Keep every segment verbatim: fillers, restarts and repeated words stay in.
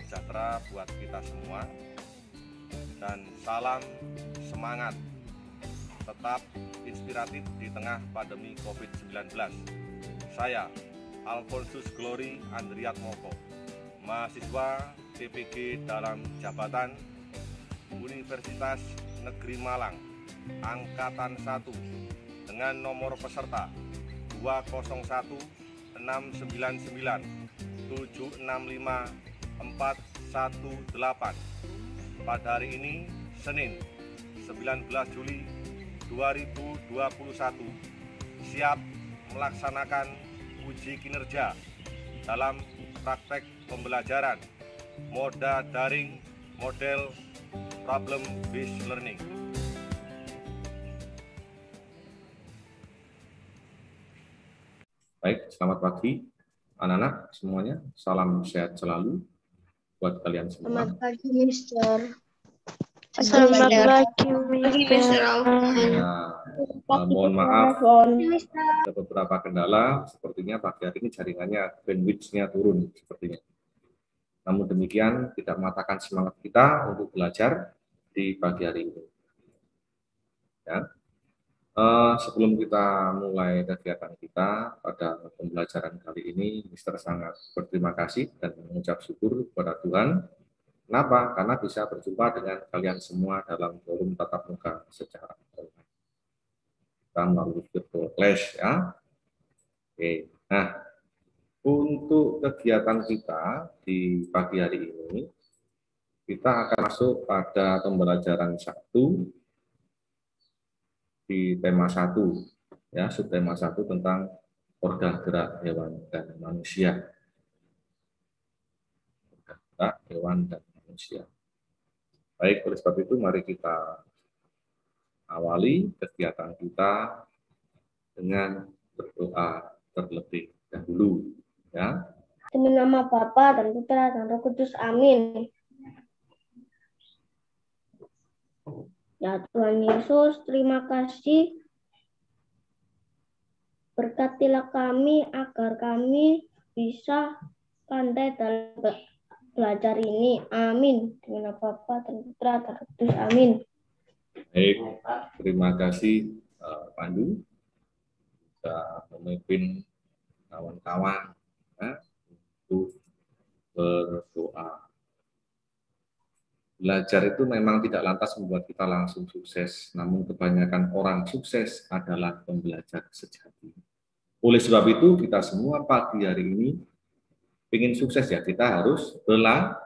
sejahtera buat kita semua, dan salam semangat tetap inspiratif di tengah pandemi covid sembilan belas. Saya Alfonsus Glory Andriatmoko, mahasiswa D P G dalam jabatan Universitas Negeri Malang, Angkatan satu, dengan nomor peserta dua nol satu enam sembilan sembilan tujuh enam lima empat satu delapan. Pada hari ini, Senin sembilan belas Juli dua ribu dua puluh satu, siap melaksanakan uji kinerja dalam praktek pembelajaran moda daring model problem based learning. Baik, selamat pagi anak-anak semuanya. Salam sehat selalu buat kalian semua. Selamat pagi, Mister. Selamat pagi, Mister. Ya, eh, mohon maaf, ada beberapa kendala. Sepertinya pagi hari ini jaringannya bandwidth-nya turun sepertinya. Namun demikian tidak mematahkan semangat kita untuk belajar di pagi hari ini. Ya. Uh, sebelum kita mulai kegiatan kita pada pembelajaran kali ini, Mister sangat berterima kasih dan mengucap syukur kepada Tuhan. Kenapa? Karena bisa berjumpa dengan kalian semua dalam forum tatap muka secara online. Kita melalui virtual class, ya. Oke. Nah, untuk kegiatan kita di pagi hari ini, kita akan masuk pada pembelajaran satu di tema satu, ya, subtema satu tentang organ gerak hewan dan manusia. Organ gerak hewan dan manusia. Baik, oleh sebab itu mari kita awali kegiatan kita dengan berdoa terlebih dahulu, ya. Demi nama Bapa dan Putra dan Roh Kudus, amin. Ya Tuhan Yesus, terima kasih. Berkatilah kami agar kami bisa pandai dalam belajar ini. Amin. Demi nama Bapa dan Putra dan Roh Kudus, amin. Baik, terima kasih uh, Pandu sudah memimpin kawan-kawan, ya, untuk berdoa. Belajar itu memang tidak lantas membuat kita langsung sukses, namun kebanyakan orang sukses adalah pembelajar sejati. Oleh sebab itu, kita semua pagi hari ini ingin sukses, ya, kita harus belajar.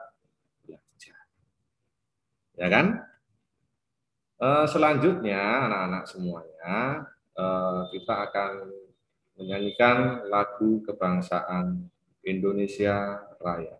Ya kan? E, selanjutnya, anak-anak semuanya, e, kita akan menyanyikan lagu kebangsaan Indonesia Raya.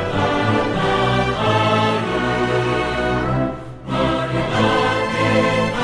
Marilah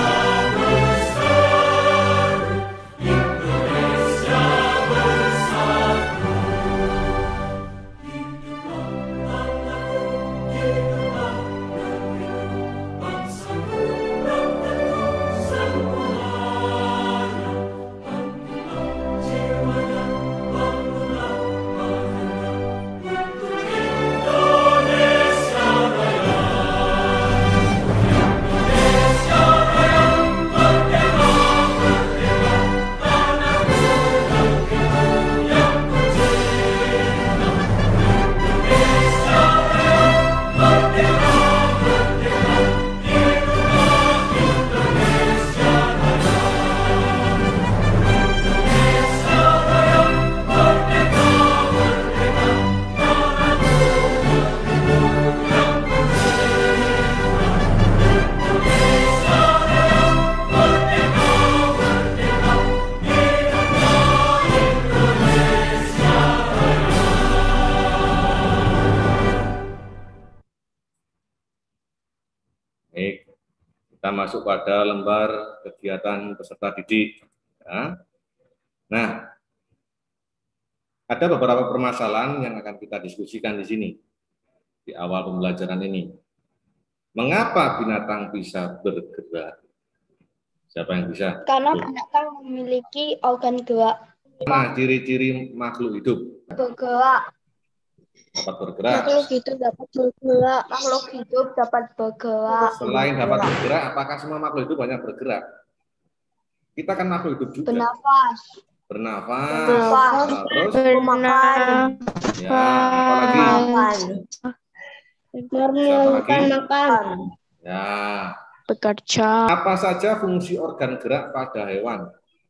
Kita masuk pada lembar kegiatan peserta didik. Ya. Nah, ada beberapa permasalahan yang akan kita diskusikan di sini di awal pembelajaran ini. Mengapa binatang bisa bergerak? Siapa yang bisa? Karena binatang memiliki organ gerak. Nah, ciri-ciri makhluk hidup. Bergerak. Dapat bergerak. Makhluk hidup dapat bergerak. Makhluk hidup dapat bergerak. Selain dapat bergerak, apakah semua makhluk hidup banyak bergerak? Kita kan makhluk hidup juga. Bernafas. Bernafas. Bernafas. Nah, terus Makan. ya, apalagi? Makan. Menemukan makan. Ya. Bekerja. Apa saja fungsi organ gerak pada hewan?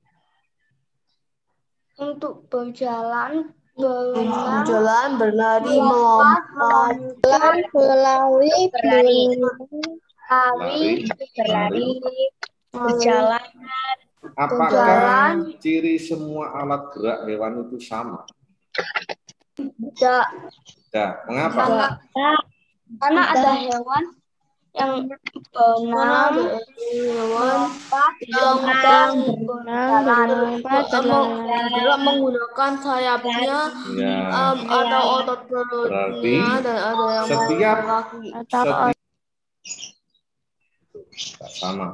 Untuk berjalan, berenang, Jalan, berlari, melompat, melompat, berlari, berlari, Lari, berlari, berjalan. Apakah Berjalan. ciri semua alat gerak hewan itu sama? Tidak. Tidak. Mengapa? Karena, karena ada hewan yang berenang, melompat, Berenang, berjalan, berjalan. Gerak menggunakan sayapnya Ya. um, atau otot Berarti perutnya dan ada yang setiap menggunakan kaki. Atau setiap tak sama.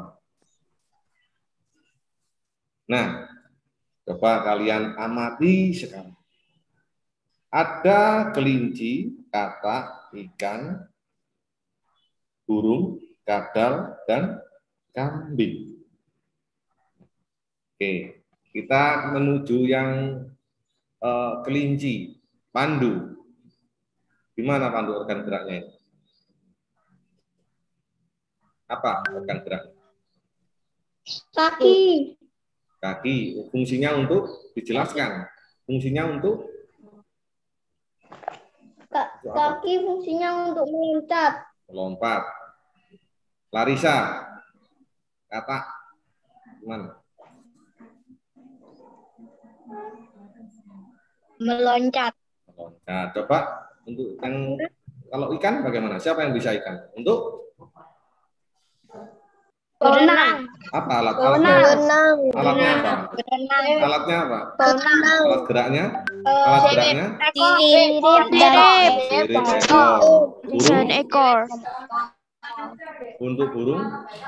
Nah, coba kalian amati sekarang. Ada kelinci, katak, ikan, burung, kadal, dan kambing. Oke, kita menuju yang eh, kelinci, Pandu. Gimana Pandu organ geraknya? Apa organ gerak? kaki, Kaki. Fungsinya untuk dijelaskan. Fungsinya untuk kaki fungsinya untuk meloncat, melompat. Larissa, kata gimana? meloncat, Meloncat. Coba untuk yang kalau ikan bagaimana? Siapa yang bisa ikan? Untuk berenang, apa alat alatnya? berenang, Alatnya apa? berenang, Alatnya apa? berenang, Alat geraknya? Alat geraknya? sirip, Sirip ekor. dan Burung? ekor. Untuk burung?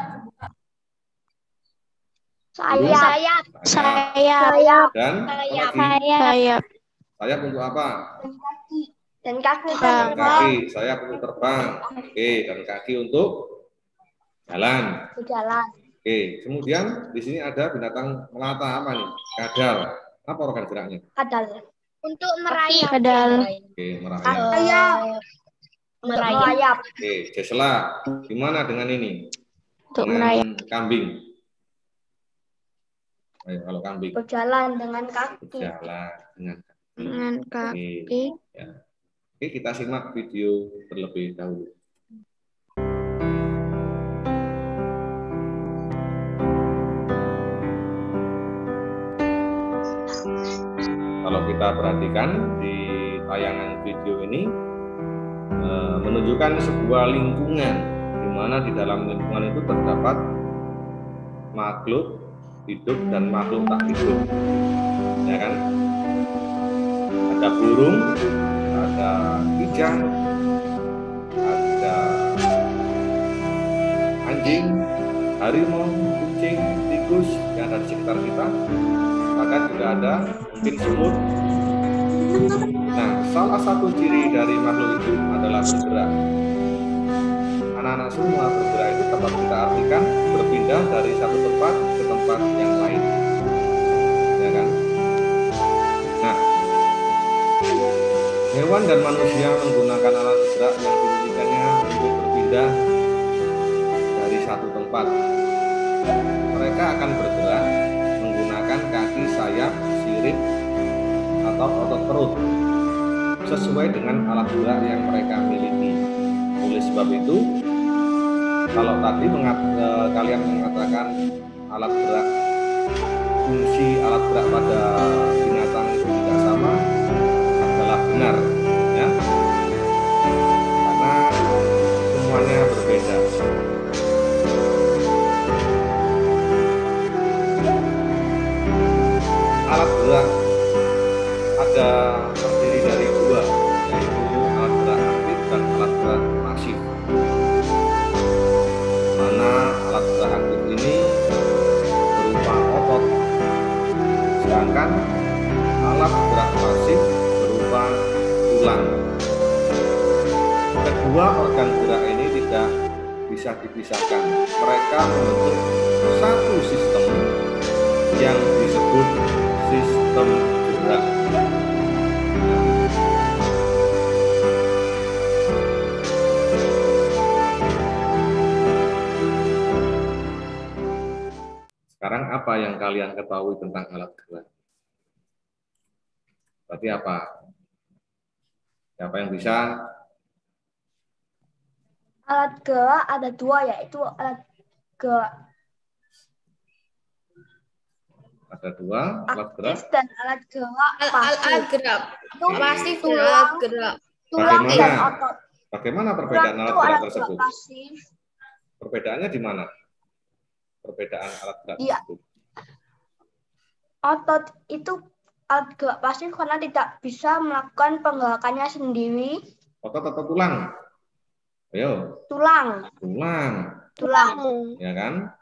sayap, sayap, Sayap. sayap, Dan sayap, apalagi? Sayap. Sayap untuk apa? dan kaki, Dan kaki. Sayap untuk terbang. Oke, dan kaki untuk jalan. berjalan, Oke, kemudian di sini ada binatang melata apa nih? Kadal. Apa organ geraknya? kadal, untuk merayap, Kadal. Oke, merayap. sayap, merayap, Oke, Jesla, gimana dengan ini? Untuk Dengan merayap. kambing. Ayo, kalau kambing. berjalan dengan kaki, Berjalan dengan kaki. Dengan Oke, kaki. ya. Oke, kita simak video terlebih dahulu. Kalau kita perhatikan di tayangan video ini eh, menunjukkan sebuah lingkungan di mana di dalam lingkungan itu terdapat makhluk hidup dan makhluk tak hidup, ya kan? Ada burung, ada ikan, ada anjing, harimau, kucing, tikus yang ada di sekitar kita. Bahkan juga ada mungkin semut. Nah, salah satu ciri dari makhluk hidup adalah bergerak. Anak-anak semua bergerak itu dapat kita artikan berpindah dari satu tempat ke tempat yang lain, ya kan? Nah, hewan dan manusia menggunakan alat gerak yang dimilikinya untuk berpindah dari satu tempat. Mereka akan bergerak menggunakan kaki, sayap, sirip, atau otot perut sesuai dengan alat gerak yang mereka miliki. Oleh sebab itu, kalau tadi mengat, eh, kalian mengatakan alat gerak, fungsi alat gerak pada binatang itu tidak sama, adalah benar, ya, karena semuanya berbeda. terdiri dari dua, yaitu alat gerak aktif dan alat gerak pasif. Mana alat gerak aktif ini berupa otot, sedangkan alat gerak pasif berupa tulang. Kedua organ gerak ini tidak bisa dipisahkan. Mereka membentuk satu sistem yang disebut sistem gerak. Sekarang apa yang kalian ketahui tentang alat gerak? Berarti apa? Siapa yang bisa? Alat gerak ada dua, yaitu alat gerak Ada dua alat gerak. aktif dan alat gerak pasif. Alat gerak Itu pasif dan tulang, alat gerak. tulang dan Bagaimana? otot. Bagaimana Tulang perbedaan alat itu gerak alat gerak tersebut? pasif. Perbedaannya di mana? Perbedaan alat gerak Iya. tersebut. Otot itu alat gerak pasif karena tidak bisa melakukan penggerakannya sendiri. Otot atau tulang? Ayo, Tulang, tulang, tulang. ya kan?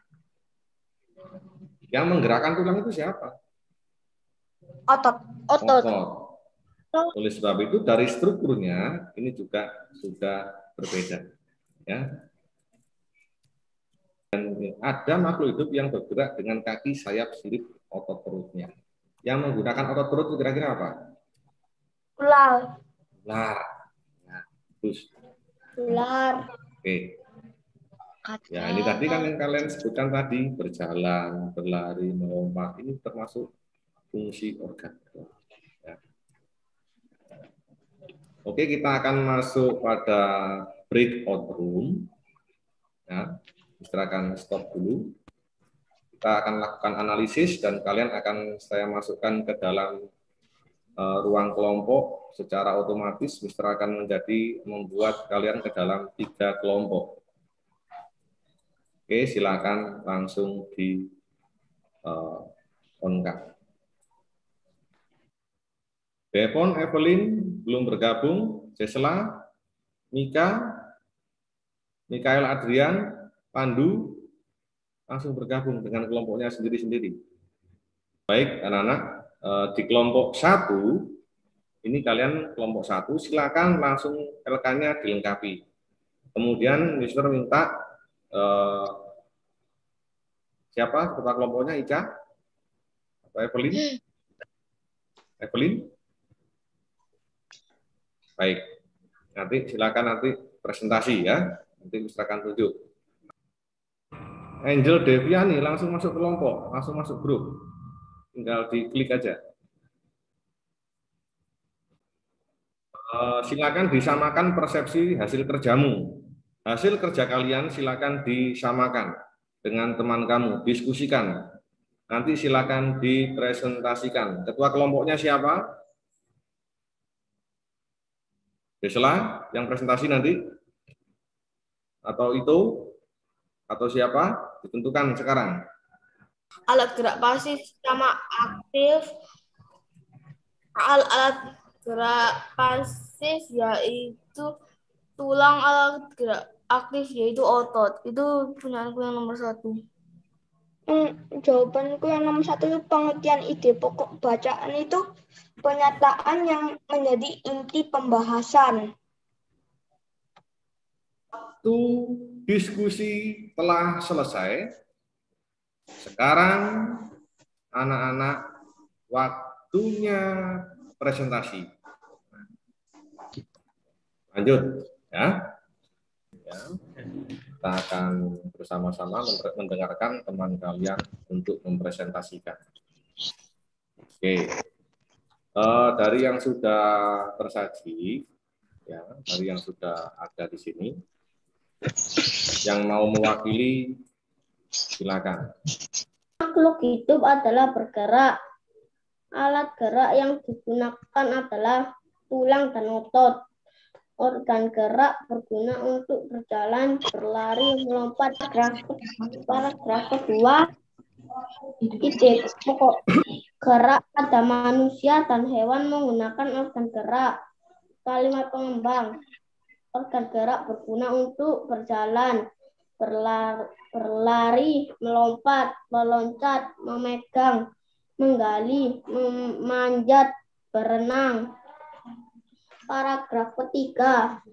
Yang menggerakkan tulang itu siapa? Otot. Otot. Oleh sebab itu dari strukturnya ini juga sudah berbeda, ya. Dan ada makhluk hidup yang bergerak dengan kaki, sayap, sirip, otot perutnya. Yang menggunakan otot perut itu kira-kira apa? Ular. Ular. Nah, terus. Ular. Oke. Ya, ini tadi kan yang kalian sebutkan tadi, berjalan, berlari, melompat, ini termasuk fungsi organ. Ya. Oke, kita akan masuk pada breakout room. Ya, silakan stop dulu. Kita akan lakukan analisis dan kalian akan saya masukkan ke dalam uh, ruang kelompok. Secara otomatis Mister akan menjadi membuat kalian ke dalam tiga kelompok. Oke, silakan langsung di uh, on-kan. Bepon, Evelyn belum bergabung, Jesela, Mika, Mikael Adrian, Pandu langsung bergabung dengan kelompoknya sendiri-sendiri. Baik, anak-anak, uh, di kelompok satu ini kalian kelompok satu, silakan langsung L K-nya dilengkapi. Kemudian Mister minta eh, siapa ketua kelompoknya, Ica atau Evelyn? Evelyn? Baik, nanti silakan nanti presentasi ya, nanti Mister akan tunjuk. Angel Deviani langsung masuk kelompok, langsung masuk grup, tinggal diklik aja. Uh, silakan disamakan persepsi hasil kerjamu. Hasil kerja kalian silakan disamakan dengan teman kamu, diskusikan. Nanti silakan dipresentasikan. Ketua kelompoknya siapa? Desla yang presentasi nanti? Atau itu? Atau siapa? Ditentukan sekarang. Alat gerak pasif sama aktif. Al alat gerak pasif yaitu tulang, alat gerak aktif yaitu otot. Itu punyanya yang nomor satu. Hmm, jawabanku yang nomor satu itu pengertian ide pokok bacaan itu pernyataan yang menjadi inti pembahasan. Waktu diskusi telah selesai. Sekarang anak-anak waktunya presentasi. Lanjut ya. Ya. Kita akan bersama-sama mendengarkan teman kalian untuk mempresentasikan. Oke. Uh, dari yang sudah tersaji, ya, dari yang sudah ada di sini, yang mau mewakili, silakan. Makhluk hidup adalah bergerak. Alat gerak yang digunakan adalah tulang dan otot. Organ gerak berguna untuk berjalan, berlari, melompat. Paragraf kedua, Ide pokok gerak pada manusia dan hewan menggunakan organ gerak. Kalimat pengembang. Organ gerak berguna untuk berjalan, berlari, berlari, melompat, meloncat, memegang, menggali, memanjat, berenang. Paragraf ketiga.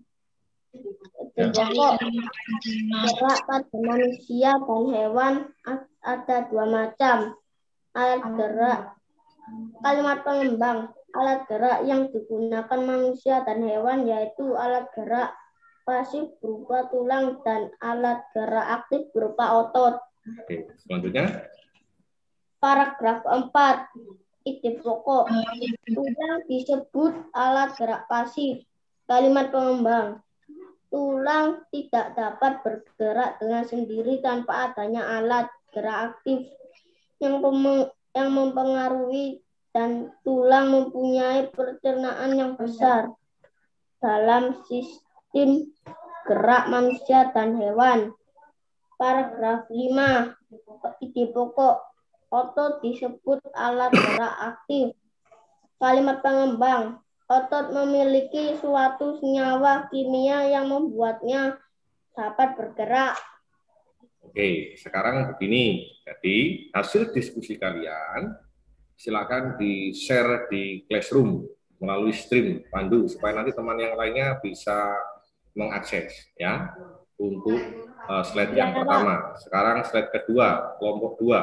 Pokok gerak pada manusia dan hewan ada dua macam. Alat gerak. Kalimat pengembang. Alat gerak yang digunakan manusia dan hewan yaitu alat gerak pasif berupa tulang dan alat gerak aktif berupa otot. Oke, selanjutnya. Paragraf keempat. Ide pokok. Tulang disebut alat gerak pasif. Kalimat pengembang. Tulang tidak dapat bergerak dengan sendiri tanpa adanya alat gerak aktif yang, yang mempengaruhi, dan tulang mempunyai pencernaan yang besar dalam sistem gerak manusia dan hewan. Paragraf lima. Ide pokok. Otot disebut alat gerak aktif. Kalimat pengembang. Otot memiliki suatu senyawa kimia yang membuatnya dapat bergerak. Oke, sekarang begini. Jadi, hasil diskusi kalian silakan di-share di Classroom melalui stream Pandu supaya nanti teman yang lainnya bisa mengakses ya untuk uh, slide yang pertama. Sekarang slide kedua, kelompok dua.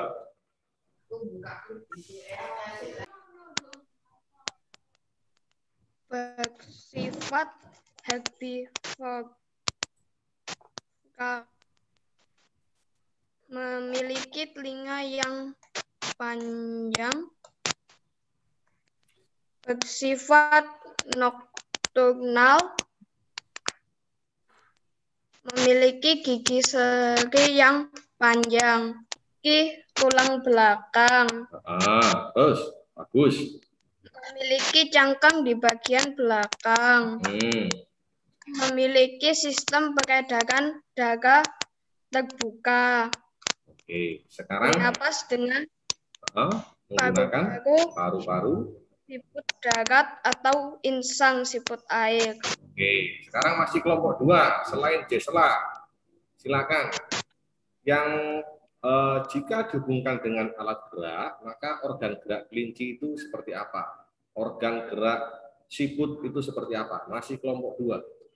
Bersifat herbivora, memiliki telinga yang panjang, bersifat nokturnal, memiliki gigi seri yang panjang, gigi tulang belakang. Ah, terus bagus. Memiliki cangkang di bagian belakang. Hmm. Memiliki sistem peredaran darah terbuka. Oke, sekarang bernapas dengan uh, menggunakan paru-paru, siput darat atau insang siput air. Oke, sekarang masih kelompok dua selain Jesla. Silakan. Yang eh, jika dihubungkan dengan alat gerak, maka organ gerak kelinci itu seperti apa? Organ gerak siput itu seperti apa? Masih kelompok dua.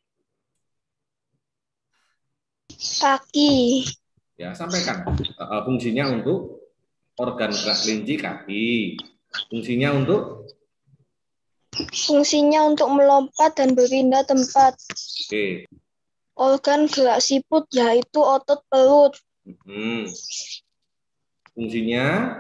Kaki. Ya, sampaikan. Uh, fungsinya untuk organ gerak kelinci kaki. Fungsinya untuk? Fungsinya untuk melompat dan berpindah tempat. Oke. Organ gerak siput yaitu otot perut. Hmm. Fungsinya?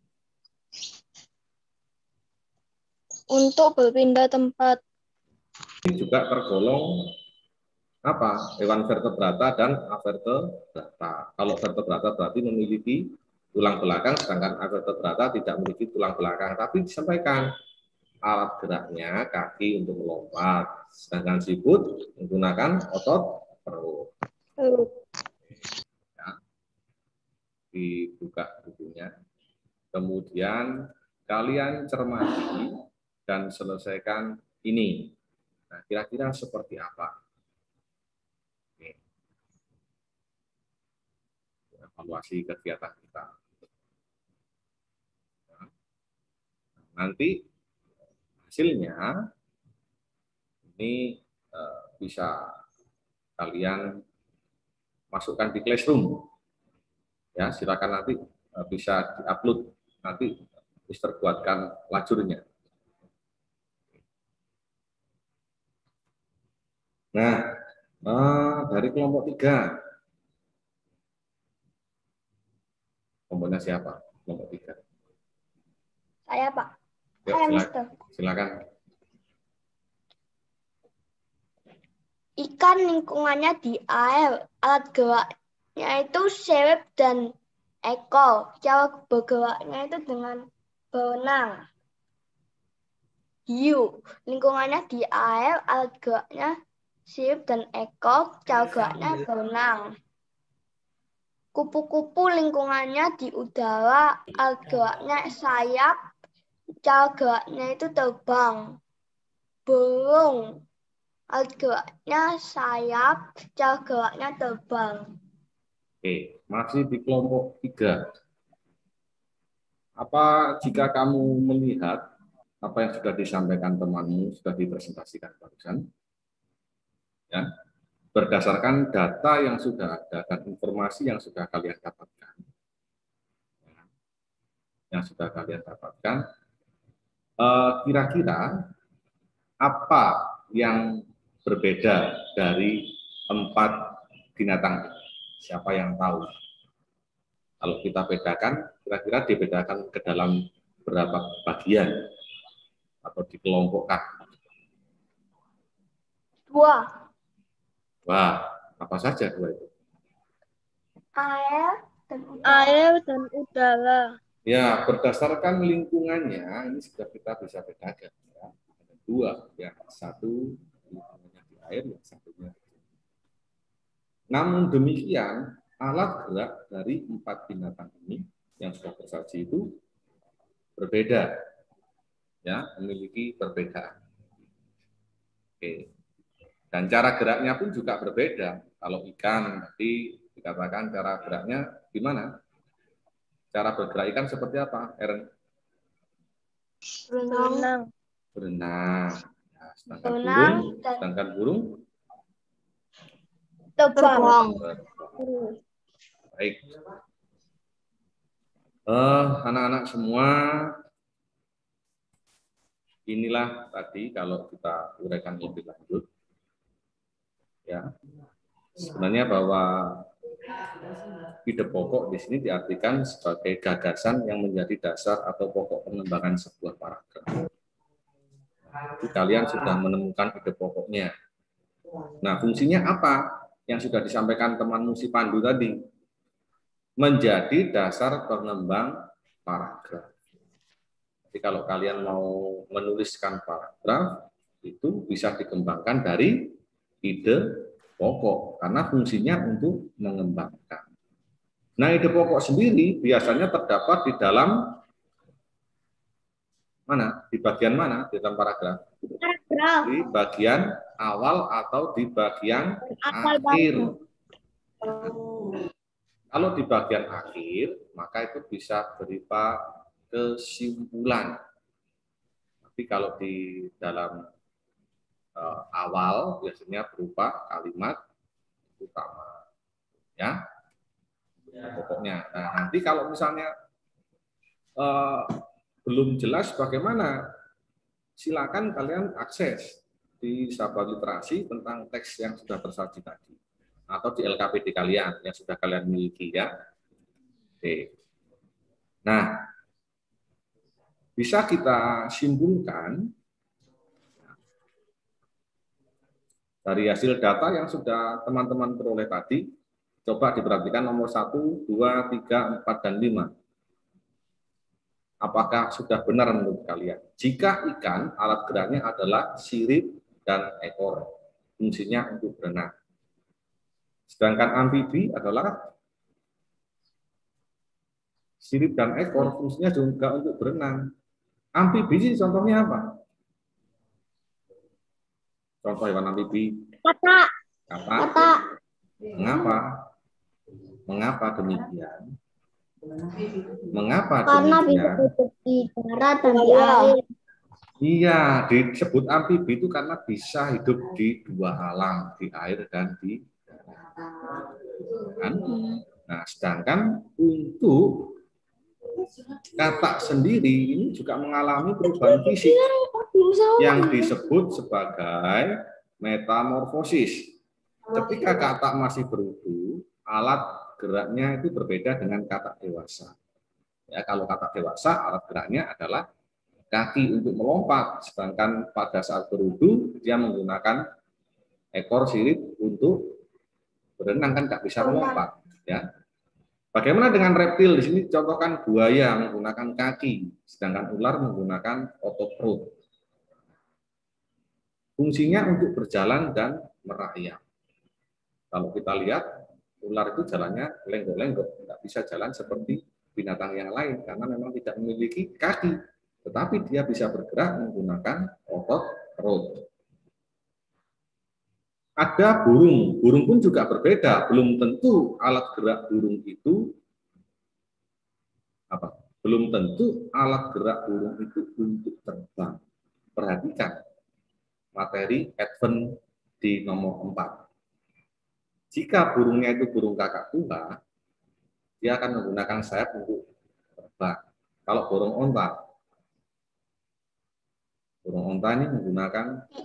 Untuk berpindah tempat. Ini juga tergolong apa? Hewan vertebrata dan avertebrata. Kalau vertebrata berarti memiliki tulang belakang, sedangkan avertebrata tidak memiliki tulang belakang. Tapi disampaikan alat geraknya kaki untuk melompat, sedangkan siput menggunakan otot perut. Ya. Dibuka bukunya. Kemudian kalian cermati dan selesaikan ini. Nah, kira-kira seperti apa? Oke. Evaluasi kegiatan kita. Nah, nanti hasilnya ini eh, bisa kalian masukkan di Classroom. Ya, silakan nanti eh, bisa diupload, nanti Mister buatkan lajurnya. Nah, eh, dari kelompok tiga, kelompoknya siapa? Kelompok tiga. Saya, Pak. Yuk, Saya, silakan. Mister. Silakan. Ikan lingkungannya di air. Alat geraknya itu sayap dan ekor. Cara bergeraknya itu dengan berenang. Hiu. Lingkungannya di air. Alat geraknya sayap dan ekor. Cara geraknya berenang. Kupu-kupu lingkungannya di udara, alat geraknya sayap, cara geraknya itu terbang. Burung, alat geraknya sayap, cara geraknya terbang. Oke, masih di kelompok tiga. Apa jika kamu melihat apa yang sudah disampaikan temanmu, sudah dipresentasikan barusan, ya, berdasarkan data yang sudah ada dan informasi yang sudah kalian dapatkan, ya, yang sudah kalian dapatkan, kira-kira apa yang berbeda dari empat binatang ini? Siapa yang tahu? Kalau kita bedakan, kira-kira dibedakan ke dalam berapa bagian atau dikelompokkan? Dua. Wah, apa saja dua itu? Air dan udara. Air dan udara. Ya, berdasarkan lingkungannya, ini sudah kita bisa bedakan. Ya. Ada dua, ya. Satu lingkungannya di air, yang satunya. Namun demikian, alat gerak dari empat binatang ini yang sudah tersaji itu berbeda, ya, memiliki perbedaan. Oke, dan cara geraknya pun juga berbeda. Kalau ikan nanti dikatakan cara geraknya gimana? Cara bergerak ikan seperti apa, Eren? Berenang. Berenang. Ya, sedangkan Berenang burung, dan sedangkan burung terbang. Baik. Eh, anak-anak semua, inilah tadi kalau kita uraikan lebih lanjut, ya. Sebenarnya bahwa ide pokok di sini diartikan sebagai gagasan yang menjadi dasar atau pokok pengembangan sebuah paragraf. Jadi kalian sudah menemukan ide pokoknya. Nah, fungsinya apa? Yang sudah disampaikan temanmu si Pandu tadi, menjadi dasar pengembang paragraf. Jadi kalau kalian mau menuliskan paragraf, itu bisa dikembangkan dari ide pokok, karena fungsinya untuk mengembangkan. Nah, ide pokok sendiri biasanya terdapat di dalam mana? Di bagian mana di dalam paragraf? Paragraf. Di bagian awal atau di bagian akhir. Kalau di bagian akhir, maka itu bisa berupa kesimpulan. Tapi kalau di dalam uh, awal biasanya berupa kalimat utama, ya, pokoknya. Nah, nanti kalau misalnya uh, belum jelas bagaimana, silakan kalian akses di Sahabat Literasi tentang teks yang sudah tersaji tadi, atau di L K P D kalian yang sudah kalian miliki, ya. Oke. Nah, bisa kita simpulkan dari hasil data yang sudah teman-teman peroleh tadi. Coba diperhatikan nomor satu, dua, tiga, empat, dan lima. Apakah sudah benar menurut kalian? Jika ikan, alat geraknya adalah sirip dan ekor, fungsinya untuk berenang. Sedangkan amfibi adalah sirip dan ekor, fungsinya juga untuk berenang. Amfibi sih contohnya apa? Contoh hewan amfibi. Kata. Kata. Kata. Mengapa? Mengapa demikian? Mengapa Karena bisa demikian? hidup di darat dan di air. Iya, disebut amfibi itu karena bisa hidup di dua alam, di air dan di darat. Nah, sedangkan untuk kata sendiri ini juga mengalami perubahan fisik yang disebut sebagai metamorfosis. Ketika kata masih berutuh, alat geraknya itu berbeda dengan kata dewasa. Ya, kalau kata dewasa, alat geraknya adalah kaki untuk melompat, sedangkan pada saat berutuh dia menggunakan ekor sirip untuk berenang, kan nggak bisa melompat. Ya. Bagaimana dengan reptil? Di sini contohkan buaya menggunakan kaki, sedangkan ular menggunakan otot perut. Fungsinya untuk berjalan dan merayap. Kalau kita lihat Ular itu jalannya lenggok-lenggok, tidak bisa jalan seperti binatang yang lain karena memang tidak memiliki kaki, tetapi dia bisa bergerak menggunakan otot perut. Ada burung, burung pun juga berbeda, belum tentu alat gerak burung itu apa? Belum tentu alat gerak burung itu untuk terbang. Perhatikan materi advent di nomor empat. Jika burungnya itu burung kakak tua, dia akan menggunakan sayap untuk terbang. Kalau burung onta, burung onta ini menggunakan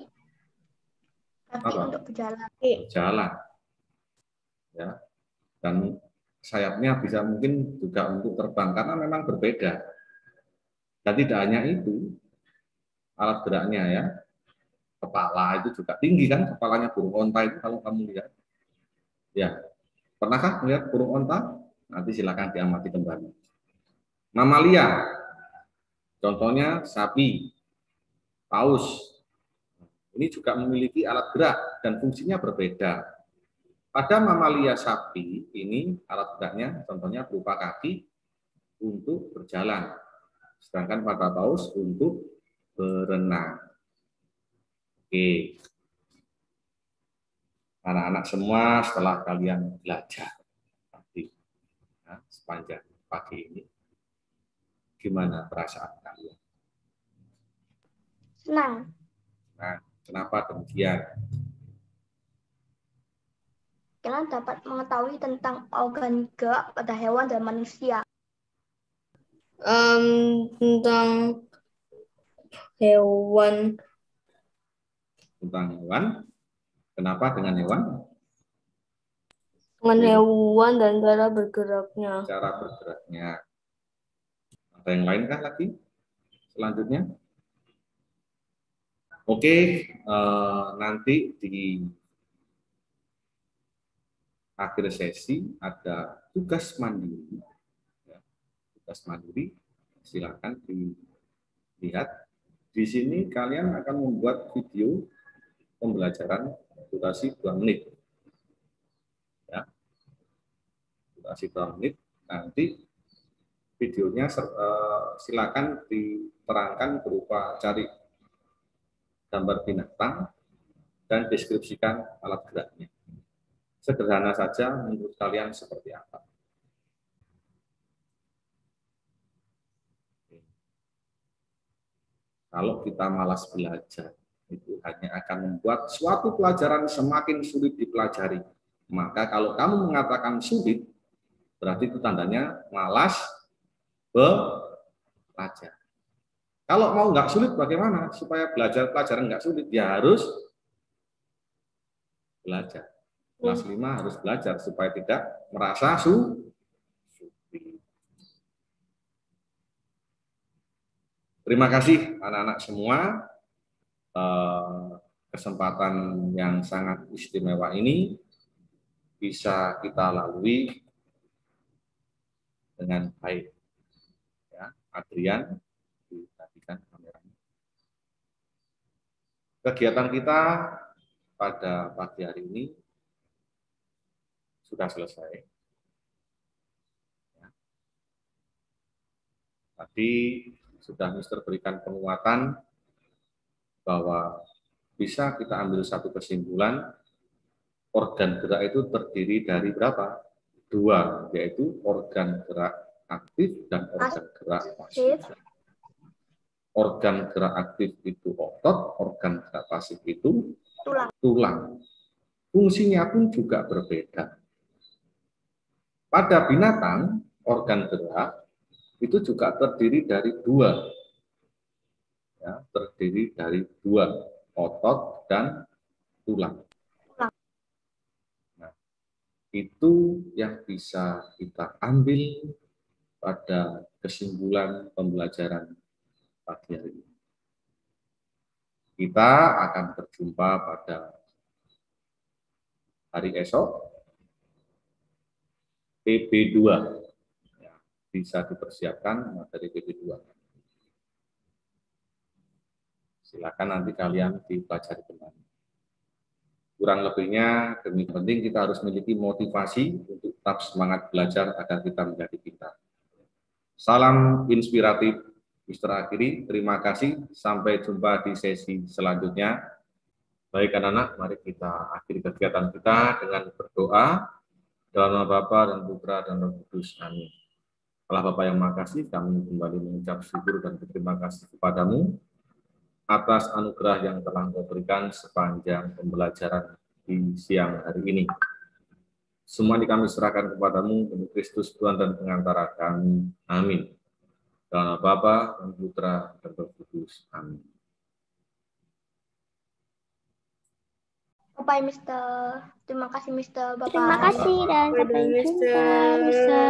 Kaki apa? untuk berjalan. Berjalan. Ya. Dan sayapnya bisa mungkin juga untuk terbang karena memang berbeda. Dan tidak hanya itu, alat geraknya ya, kepala itu juga tinggi kan, kepalanya burung onta itu kalau kamu lihat. Ya, pernahkah melihat burung onta? Nanti silakan diamati kembali. Mamalia, contohnya sapi, paus. Ini juga memiliki alat gerak dan fungsinya berbeda. Pada mamalia sapi ini alat geraknya contohnya berupa kaki untuk berjalan, sedangkan pada paus untuk berenang. Oke. Anak-anak semua setelah kalian belajar tadi nah, sepanjang pagi ini, gimana perasaan kalian? Senang. Nah, kenapa demikian? Karena dapat mengetahui tentang organ gerak pada hewan dan manusia. Um, tentang hewan. Tentang hewan. Kenapa dengan hewan? Dengan hewan dan cara bergeraknya. Cara bergeraknya. Ada yang lain kah lagi? Selanjutnya? Oke, eh, nanti di akhir sesi ada tugas mandiri. Ya, tugas mandiri, silakan dilihat. Di sini kalian akan membuat video pembelajaran durasi dua menit. Ya. Durasi dua menit, nanti videonya uh, silakan diterangkan berupa cari gambar binatang dan deskripsikan alat geraknya. Sederhana saja menurut kalian seperti apa? Kalau kita malas belajar, itu hanya akan membuat suatu pelajaran semakin sulit dipelajari. Maka kalau kamu mengatakan sulit, berarti itu tandanya malas belajar. Kalau mau nggak sulit bagaimana? Supaya belajar pelajaran nggak sulit, ya harus belajar. Kelas lima harus belajar supaya tidak merasa sulit. Terima kasih anak-anak semua. Kesempatan yang sangat istimewa ini bisa kita lalui dengan baik. Ya, Adrian, diperhatikan kameranya. Kegiatan kita pada pagi hari ini sudah selesai. Ya. Tadi sudah Mister berikan penguatan bahwa bisa kita ambil satu kesimpulan, organ gerak itu terdiri dari berapa? Dua, yaitu organ gerak aktif dan organ gerak pasif. Organ gerak aktif itu otot, organ gerak pasif itu Tulang. tulang. Fungsinya pun juga berbeda. Pada binatang, organ gerak itu juga terdiri dari dua. Ya, terdiri dari dua, otot dan tulang. Nah, itu yang bisa kita ambil pada kesimpulan pembelajaran pagi hari ini. Kita akan berjumpa pada hari esok, P B dua. Ya, bisa dipersiapkan materi P B dua. Silakan nanti kalian dipelajari kembali. Kurang lebihnya, demi penting kita harus memiliki motivasi untuk tetap semangat belajar agar kita menjadi pintar. Salam inspiratif, mister akhiri. Terima kasih. Sampai jumpa di sesi selanjutnya. Baik anak-anak, mari kita akhiri kegiatan kita dengan berdoa. Dalam nama Bapa dan Putra dan Roh Kudus. Amin. Allah Bapa yang makasih, kami kembali mengucap syukur dan berterima kasih kepadamu atas anugerah yang telah Kau berikan sepanjang pembelajaran di siang hari ini. Semua ini kami serahkan kepadamu demi Kristus Tuhan dan pengantara kami. Amin. Dalam nama Bapa dan Putra dan Roh Kudus. Amin. Bye, Mister. Terima kasih, Mister. Bye-bye. Terima kasih dan sampai jumpa, Mister.